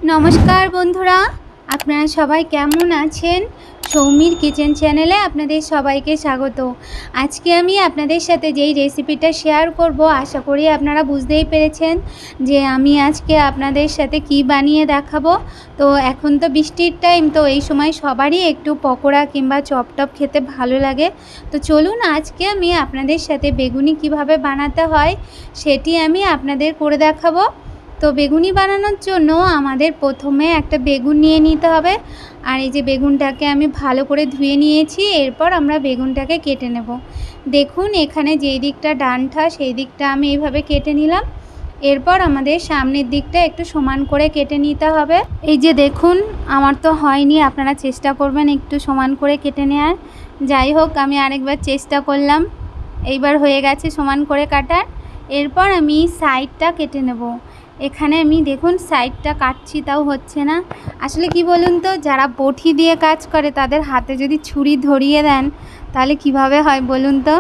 नमस्कार बंधुरा आपनारा सबाई केमन आछेन। सौमीर किचेन चैनेले आपनादेर सबाइके स्वागत। आज के आमी आपनादेर साथे जेई रेसिपिटा शेयर करब आशा करी आपनारा बुझतेई पेरेछेन जे आमी आजके आपनादेर साथे कि बानिये देखाबो। तो एखन तो बिस्टिर टाइम, तो एई समय सबारई एकटु पकोड़ा किंबा चप टप खेते भालो लागे। तो चलुन आजके आमी आपनादेर साथे बेगुनी किभाबे बानाते हय सेटी आमी आपनादेर करे देखाबो। तो बेगुनी बानानोर जोन्नो आमादेर प्रथमे एकटा बेगुन निये निते हबे और ये बेगुनटाके आमी भालो करे धुए नियेछि। एरपर आमरा बेगुनटाके केटे नेब। देखुन एखाने जेई दिकटा डांटा सेई दिकटा आमी एइभाबे केटे निलाम। एरपर आमादेर सामनेर दिकटा एकटु समान करे केटे निते हबे। एइ जे देखुन आमार तो हयनि, आपनारा चेष्टा करबेन एकटु समान करे केटे नेयार। जाई होक आमी आरेकबार चेष्टा करलाम, एइबार हये गेছে समान करे काटार। एरपर आमी साइडटा केटे नेब। एखाने आमी देखुन साइडटा काटछि ताও হচ্ছে না। আসলে কি বলুন তো, যারা বটি দিয়ে কাজ করে তাদের হাতে যদি ছুরি ধরিয়ে দেন তাহলে কিভাবে হয় বলুন তো।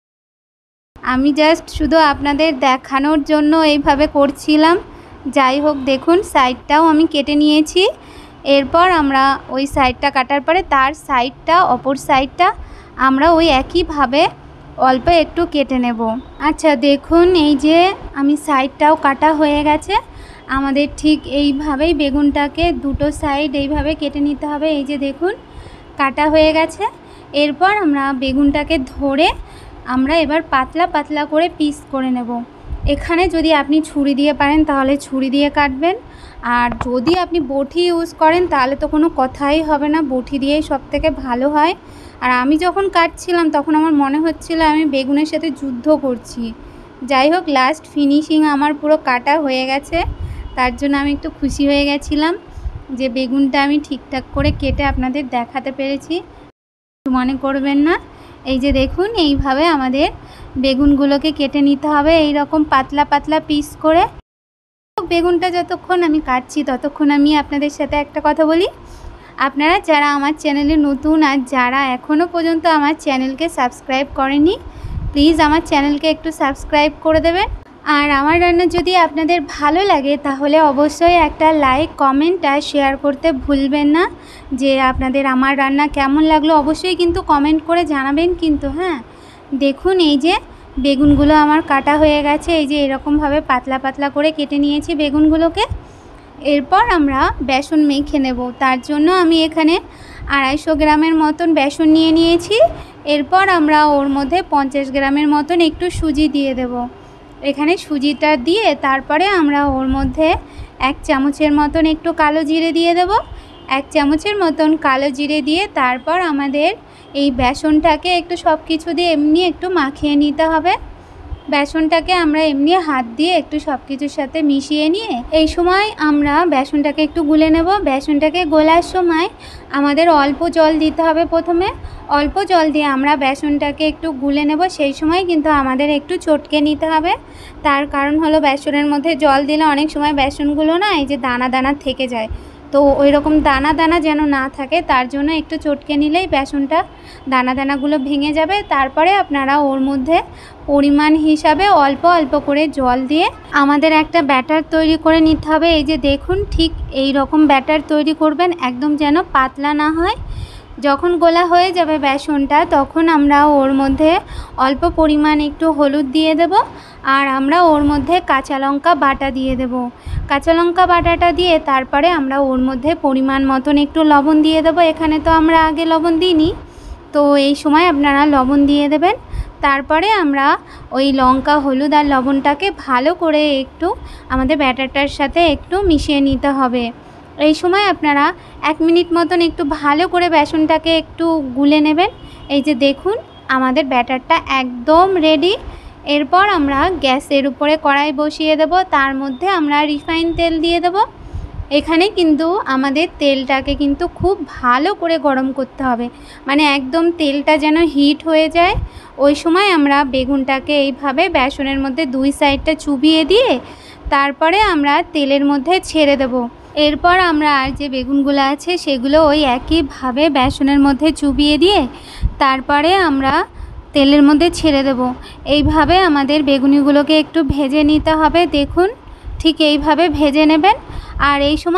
আমি জাস্ট শুধু আপনাদের দেখানোর জন্য এইভাবে করছিলাম। যাই হোক দেখুন সাইডটাও আমি কেটে নিয়েছি। এরপর আমরা ওই সাইডটা কাটার পরে তার সাইডটা অপর সাইডটা আমরা ওই একইভাবে অল্প একটু কেটে নেব। আচ্ছা দেখুন এই যে আমি সাইডটাও কাটা হয়ে গেছে। আমাদের ঠিক এইভাবেই বেগুনটাকে দুটো সাইড এইভাবে কেটে নিতে হবে। এই যে দেখুন কাটা হয়ে গেছে। এরপর আমরা বেগুনটাকে ধরে আমরা এবার পাতলা পাতলা করে পিস করে নেব। এখানে যদি আপনি ছুরি দিয়ে পারেন তাহলে ছুরি দিয়ে কাটবেন, আর যদি আপনি বটি ইউজ করেন তাহলে তো কোনো কথাই হবে না, বটি দিয়েই সবথেকে ভালো হয়। আর আমি যখন কাটছিলাম তখন আমার মনে হচ্ছিল আমি বেগুনের সাথে যুদ্ধ করছি। যাই হোক লাস্ট ফিনিশিং আমার পুরো কাটা হয়ে গেছে, তার জন্য আমি একটু খুশি হয়ে গেছিলাম যে বেগুনটা আমি ঠিকঠাক করে কেটে আপনাদের দেখাতে পেরেছি। মনে করবেন না। এই যে দেখুন এইভাবে আমাদের বেগুনগুলোকে কেটে নিতে হবে এই রকম পাতলা পাতলা পিস করে। বেগুনটা যতক্ষণ আমি কাটছি ততক্ষণ আমি আপনাদের সাথে একটা কথা বলি। আপনারা যারা আমার চ্যানেলে নতুন আর যারা এখনও পর্যন্ত আমার চ্যানেলকে সাবস্ক্রাইব করেনি প্লিজ আমার চ্যানেলকে একটু সাবস্ক্রাইব করে দেবেন। আর আমার রান্না যদি আপনাদের ভালো লাগে তাহলে অবশ্যই একটা লাইক কমেন্ট আর শেয়ার করতে ভুলবেন না। যে আপনাদের আমার রান্না কেমন লাগলো অবশ্যই কিন্তু কমেন্ট করে জানাবেন কিন্তু। হ্যাঁ দেখুন এই যে বেগুনগুলো আমার কাটা হয়ে গেছে। এই যে এরকমভাবে পাতলা পাতলা করে কেটে নিয়েছি বেগুনগুলোকে। এরপর আমরা বেসন মেখে নেব। তার জন্য আমি এখানে 250 গ্রামের মতন বেসন নিয়ে নিয়েছি। এরপর আমরা ওর মধ্যে 50 গ্রামের মতন একটু সুজি দিয়ে দেব। এখানে সুজিটা দিয়ে তারপরে আমরা ওর মধ্যে 1 চামচের মতন একটু কালো জিরে দিয়ে দেব। 1 চামচের মতন কালো জিরে দিয়ে তারপর আমাদের এই বেসনটাকে একটু সব কিছু দিয়ে এমনি একটু মাখিয়ে নিতে হবে। বেসনটাকে আমরা এমনি হাত দিয়ে একটু সব কিছুর সাথে মিশিয়ে নিয়ে এই সময় আমরা বেসনটাকে একটু গুলে নেব। বেসনটাকে গোলার সময় আমাদের অল্প জল দিতে হবে। প্রথমে অল্প জল দিয়ে আমরা বেসনটাকে একটু গুলে নেব। সেই সময় কিন্তু আমাদের একটু চটকে নিতে হবে। তার কারণ হলো বেসনের মধ্যে জল দিলে অনেক সময় বেসনগুলো না এই যে দানা দানা থেকে যায়, তো ওই রকম দানা দানা যেন না থাকে তার জন্য একটু চটকে নিলেই বেসনটা দানা দানাগুলো ভেঙে যাবে। তারপরে আপনারা ওর মধ্যে পরিমাণ হিসাবে অল্প অল্প করে জল দিয়ে আমাদের একটা ব্যাটার তৈরি করে নিতে হবে। এই যে দেখুন ঠিক এই রকম ব্যাটার তৈরি করবেন, একদম যেন পাতলা না হয়। যখন গোলা হয়ে যাবে বেসনটা তখন আমরা ওর মধ্যে অল্প পরিমাণ একটু হলুদ দিয়ে দেব আর আমরা ওর মধ্যে কাঁচা লঙ্কা বাটা দিয়ে দেব। কাঁচা লঙ্কা বাটাটা দিয়ে তারপরে আমরা ওর মধ্যে পরিমাণ মতন একটু লবণ দিয়ে দেব। এখানে তো আমরা আগে লবণ দিইনি, তো এই সময় আপনারা লবণ দিয়ে দেবেন। তারপরে আমরা ওই লঙ্কা হলুদ আর লবণটাকে ভালো করে একটু আমাদের ব্যাটারটার সাথে একটু মিশিয়ে নিতে হবে। এই সময় আপনারা 1 মিনিট মতন একটু ভালো করে বেসনটাকে একটু গুলে নেবেন। এই যে দেখুন আমাদের ব্যাটারটা একদম রেডি। এরপর আমরা গ্যাসের উপরে কড়াই বসিয়ে দেব, তার মধ্যে আমরা রিফাইন তেল দিয়ে দেব। এখানে কিন্তু আমাদের তেলটাকে কিন্তু খুব ভালো করে গরম করতে হবে, মানে একদম তেলটা যেন হিট হয়ে যায়। ওই সময় আমরা বেগুনটাকে এইভাবে বেসনের মধ্যে 2 সাইডটা চুবিয়ে দিয়ে তারপরে আমরা তেলের মধ্যে ছেড়ে দেব। এরপর আমরা আর যে বেগুনগুলো আছে সেগুলো ওই একইভাবে বেসনের মধ্যে চুবিয়ে দিয়ে তারপরে আমরা তেলের মধ্যে ছেড়ে দেব। এইভাবে আমাদের বেগুনিগুলোকে একটু ভেজে নিতে হবে। দেখুন ঠিক এইভাবে ভেজে নেবেন। আর এই সময়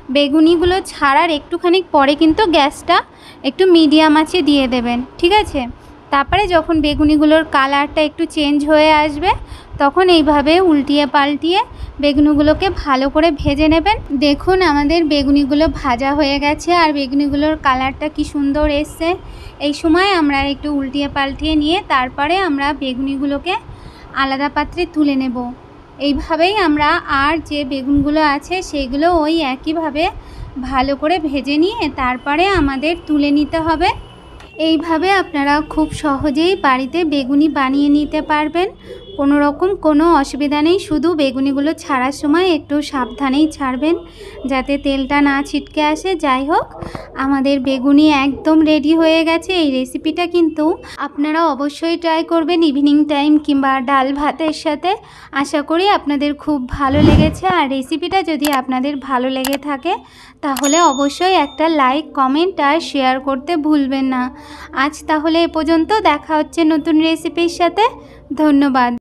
বেগুনিগুলো ছাড়ার একটুখানি পরে কিন্তু গ্যাসটা একটু মিডিয়াম আঁচে দিয়ে দেবেন, ঠিক আছে। তারপরে যখন বেগুনিগুলোর কালারটা একটু চেঞ্জ হয়ে আসবে তখন এইভাবে উল্টিয়ে পাল্টিয়ে বেগুনিগুলোকে ভালো করে ভেজে নেবেন। দেখুন আমাদের বেগুনিগুলো ভাজা হয়ে গেছে আর বেগুনিগুলোর কালারটা কি সুন্দর এসছে। এই সময় আমরা একটু উল্টিয়ে পাল্টিয়ে নিয়ে তারপরে আমরা বেগুনিগুলোকে আলাদা পাত্রে তুলে নেব। এইভাবেই আমরা আর যে বেগুনগুলো আছে সেগুলো ওই একইভাবে ভালো করে ভেজে নিয়ে তারপরে আমাদের তুলে নিতে হবে। এইভাবে আপনারা খুব সহজেই বাড়িতে বেগুনি বানিয়ে নিতে পারবেন, কোনো রকম কোনো অসুবিধা নেই। শুধু বেগুনিগুলো ছাড়ার সময় একটু সাবধানেই ছাড়বেন যাতে তেলটা না ছিটকে আসে। যাই হোক, আমাদের বেগুনি একদম রেডি হয়ে গেছে। এই রেসিপিটা কিন্তু আপনারা অবশ্যই ট্রাই করবেন ইভিনিং টাইম কিংবা ডাল ভাতের সাথে। আশা করি আপনাদের খুব ভালো লেগেছে। আর রেসিপিটা যদি আপনাদের ভালো লেগে থাকে তাহলে অবশ্যই একটা লাইক, কমেন্ট আর শেয়ার করতে ভুলবেন না। আজ তাহলে এ পর্যন্ত, দেখা হচ্ছে নতুন রেসিপির সাথে। ধন্যবাদ।